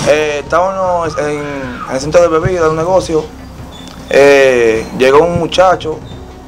Estábamos en el centro de bebida de un negocio. Llegó un muchacho.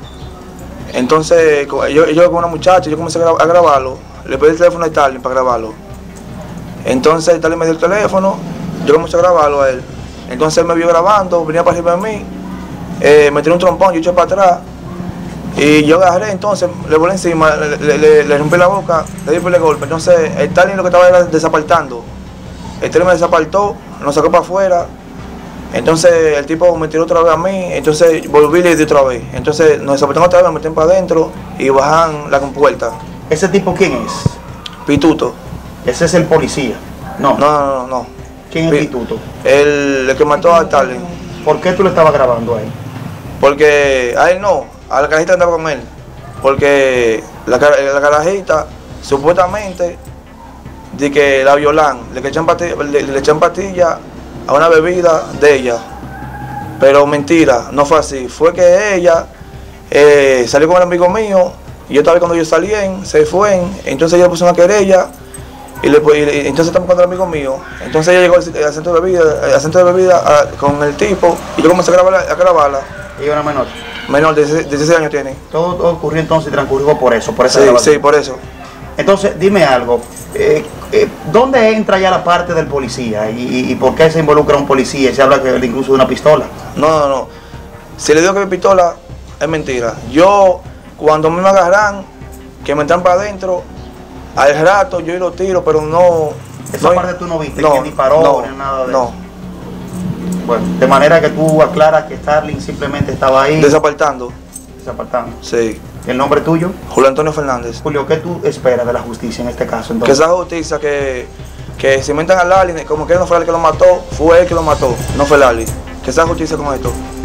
Entonces, yo con una muchacha, yo comencé a grabarlo. Le pedí el teléfono a Starling para grabarlo. Entonces, Starling me dio el teléfono. Yo comencé a grabarlo a él. Entonces, él me vio grabando, venía para arriba de mí. Me tiró un trompón, yo eché para atrás. Y yo agarré, entonces le volé encima, le rompí la boca, le di por el golpe. Entonces, Starling lo que estaba era desapartando. Starling me desapartó, nos sacó para afuera. Entonces el tipo me tiró otra vez a mí, entonces volví y le di otra vez. Entonces nos desapartaron otra vez, me metieron para adentro y bajan la compuerta. ¿Ese tipo quién es? Pituto. ¿Ese es el policía? No. No. ¿Quién es Pituto? El que mató a Starling. ¿Por qué tú le estabas grabando a él? Porque a él no, a la carajita andaba con él. Porque la carajita supuestamente de que la violan, le echan pastillas a una bebida de ella, pero mentira, no fue así. Fue que ella salió con el amigo mío y yo estaba cuando ellos salían, se fue, entonces ella puso una querella y entonces estamos con el amigo mío. Entonces ella llegó al centro de bebida, con el tipo y yo comencé a grabarla. ¿Ella era menor? Menor, de 16 años tiene. Todo ocurrió entonces y transcurrió por eso, Sí, por eso. Entonces, dime algo, ¿dónde entra ya la parte del policía? ¿Y por qué se involucra un policía? Se habla incluso de una pistola. No. Si le digo que mi pistola, es mentira. Yo, cuando me agarran, que me entran para adentro, al rato yo lo tiro, pero no... ¿Esa parte tú no viste? ¿Quién disparó? Ni nada de eso. Bueno, de manera que tú aclaras que Starling simplemente estaba ahí... Desapartando. Sí. ¿El nombre tuyo? Julio Antonio Fernández. Julio, ¿qué tú esperas de la justicia en este caso? Entonces? Que esa justicia que se inventan a Lali, como que no fue él que lo mató, fue él que lo mató, no fue Lali. Que esa justicia con esto.